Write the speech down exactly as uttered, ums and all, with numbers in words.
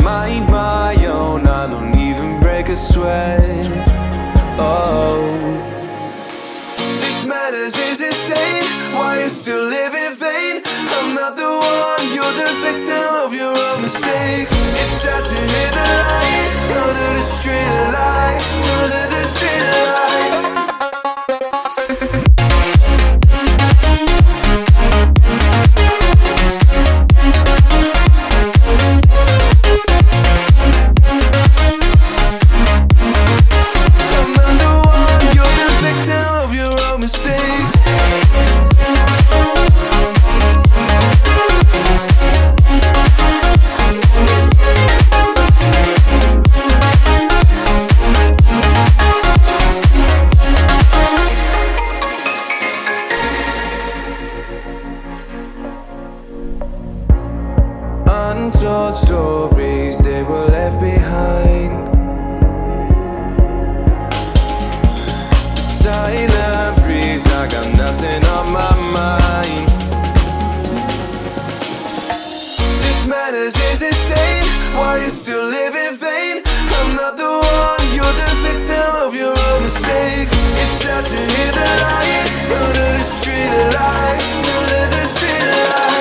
mind my own, I don't even break a sweat. Oh, this madness is insane. Why you still live in vain? I'm not the one, you're the victim of your own mistakes. It's sad to hear the lights under the street lights, under the street lights. Untold stories, they were left behind. Silent breeze, I got nothing on my mind. This madness is insane. Why you still live in vain? I'm not the one, you're the victim of your own mistakes. It's sad to hear the lights under the street lights, under the street lights.